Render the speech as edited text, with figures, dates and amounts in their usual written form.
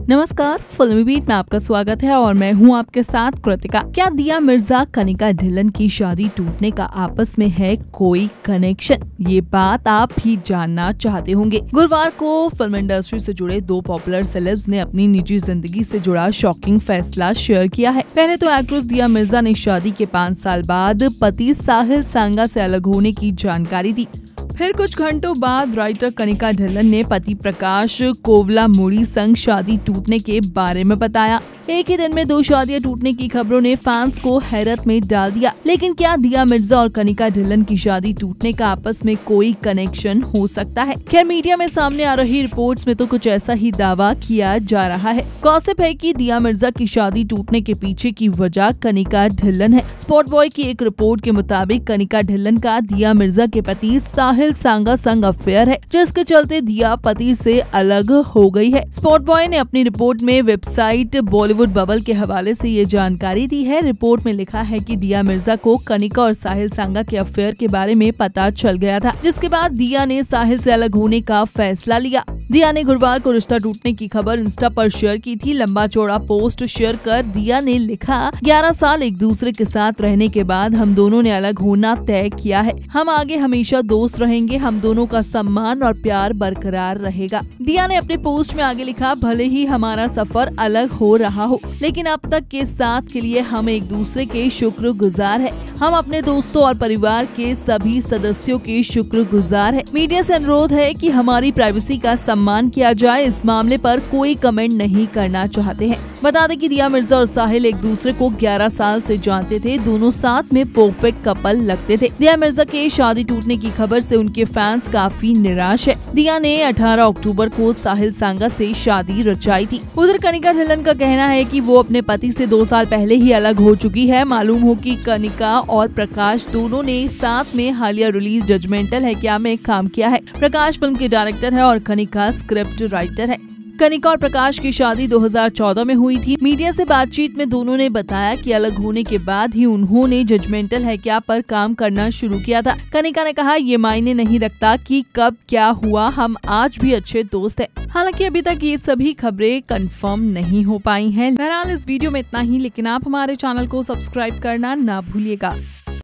नमस्कार, फिल्मी बीट में आपका स्वागत है और मैं हूं आपके साथ कृतिका। क्या दिया मिर्जा कनिका ढिल्लन की शादी टूटने का आपस में है कोई कनेक्शन? ये बात आप भी जानना चाहते होंगे। गुरुवार को फिल्म इंडस्ट्री से जुड़े दो पॉपुलर सेलेब्स ने अपनी निजी जिंदगी से जुड़ा शॉकिंग फैसला शेयर किया है। पहले तो एक्ट्रेस दिया मिर्जा ने शादी के 5 साल बाद पति साहिल सांगा से अलग होने की जानकारी दी। फिर कुछ घंटों बाद राइटर कनिका ढिल्लन ने पति प्रकाश कोवलामुड़ी संग शादी टूटने के बारे में बताया। एक ही दिन में 2 शादियां टूटने की खबरों ने फैंस को हैरत में डाल दिया। लेकिन क्या दिया मिर्जा और कनिका ढिल्लन की शादी टूटने का आपस में कोई कनेक्शन हो सकता है? खैर, मीडिया में सामने आ रही रिपोर्ट्स में तो कुछ ऐसा ही दावा किया जा रहा है। गॉसिप है कि दिया मिर्जा की शादी टूटने के पीछे की वजह कनिका ढिल्लन है। स्पॉट बॉय की एक रिपोर्ट के मुताबिक कनिका ढिल्लन का दिया मिर्जा के पति साहिल सांगा संग अफेयर है, जिसके चलते दिया पति से अलग हो गई है। स्पॉट बॉय ने अपनी रिपोर्ट में वेबसाइट बॉलीवुड बबल के हवाले से ये जानकारी दी है। रिपोर्ट में लिखा है कि दिया मिर्जा को कनिका और साहिल सांगा के अफेयर के बारे में पता चल गया था, जिसके बाद दिया ने साहिल से अलग होने का फैसला लिया। दिया ने गुरुवार को रिश्ता टूटने की खबर इंस्टा पर शेयर की थी। लंबा चौड़ा पोस्ट शेयर कर दिया ने लिखा, 11 साल एक दूसरे के साथ रहने के बाद हम दोनों ने अलग होना तय किया है। हम आगे हमेशा दोस्त रहेंगे। हम दोनों का सम्मान और प्यार बरकरार रहेगा। दिया ने अपने पोस्ट में आगे लिखा, भले ही हमारा सफर अलग हो रहा हो, लेकिन अब तक के साथ के लिए हम एक दूसरे के शुक्रगुजार हैं। हम अपने दोस्तों और परिवार के सभी सदस्यों के शुक्रगुजार हैं। मीडिया से अनुरोध है कि हमारी प्राइवेसी का सम्मान किया जाए। इस मामले पर कोई कमेंट नहीं करना चाहते हैं। बता दें कि दिया मिर्जा और साहिल एक दूसरे को 11 साल से जानते थे। दोनों साथ में परफेक्ट कपल लगते थे। दिया मिर्जा के शादी टूटने की खबर से उनके फैंस काफी निराश है। दिया ने 18 अक्टूबर को साहिल सांगा से शादी रचाई थी। उधर कनिका ढिल्लन का कहना है कि वो अपने पति से 2 साल पहले ही अलग हो चुकी है। मालूम हो कि कनिका और प्रकाश दोनों ने साथ में हालिया रिलीज जजमेंटल है क्या में काम किया है। प्रकाश फिल्म के डायरेक्टर है और कनिका स्क्रिप्ट राइटर है। कनिका और प्रकाश की शादी 2014 में हुई थी। मीडिया से बातचीत में दोनों ने बताया कि अलग होने के बाद ही उन्होंने जजमेंटल है क्या पर काम करना शुरू किया था। कनिका ने कहा, ये मायने नहीं रखता कि कब क्या हुआ, हम आज भी अच्छे दोस्त हैं। हालांकि अभी तक ये सभी खबरें कंफर्म नहीं हो पाई हैं। बहरहाल इस वीडियो में इतना ही, लेकिन आप हमारे चैनल को सब्सक्राइब करना ना भूलिएगा।